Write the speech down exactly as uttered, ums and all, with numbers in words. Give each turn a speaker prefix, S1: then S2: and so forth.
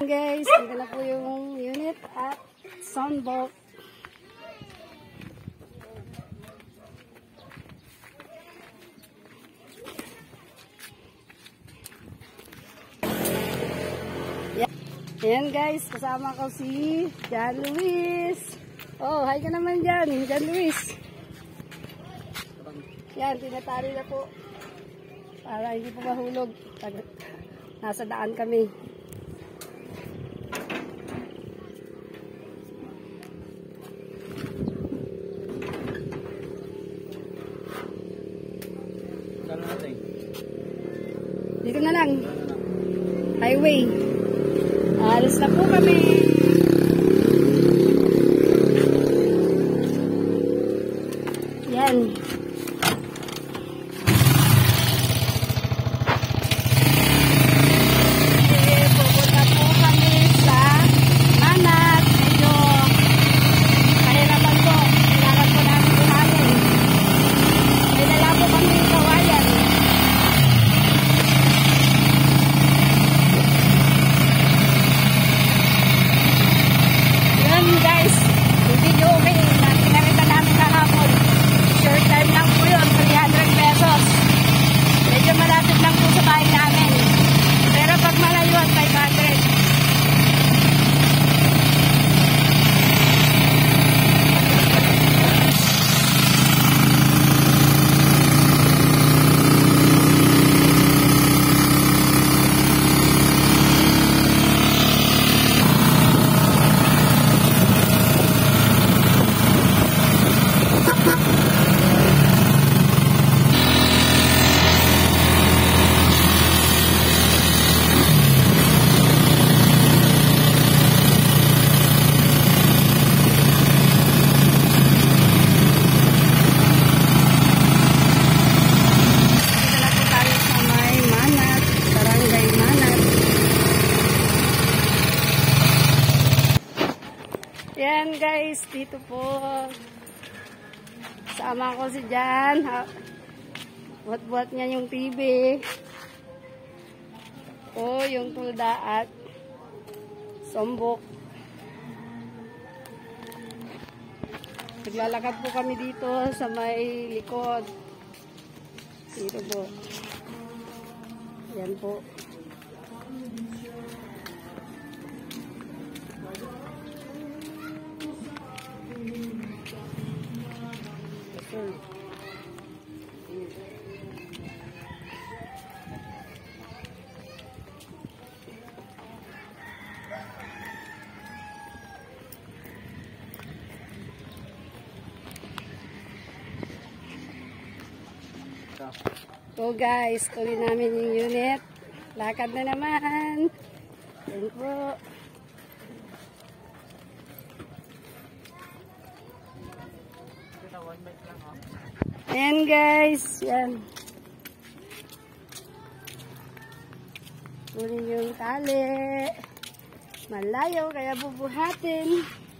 S1: Guys, ito na po yung unit at soundbox. Ayan guys, kasama ko si John Luis. Oh, hi ka naman dyan, John Luis. Yan, tinatali na po. Para hindi po mahulog. Pag nasa daan kami. Dito na lang. Highway. Alis na po kami. Yan. Pupunta po kami sa Manat. Medyo kahirapan po. Kailangan po namin buhatin. May dala po kami kawayan. Guys, hindi nyo okay. Pinarita namin kahapon. Short time lang po yun, three hundred pesos. Medyo malapit lang po sa bahay namin. Pero pag malayo, five hundred. Yan guys, dito po sama ko si Jan. Buat-buat niya yung T V. O yung tulda at sombok. Naglalakad po kami dito sa may likod. Dito po. Yan po. So guys, tuloy namin yung unit. Lakad na naman. Yan po. Ayan guys. Yan. Tuloy yung tali. Malayo kaya bubuhatin.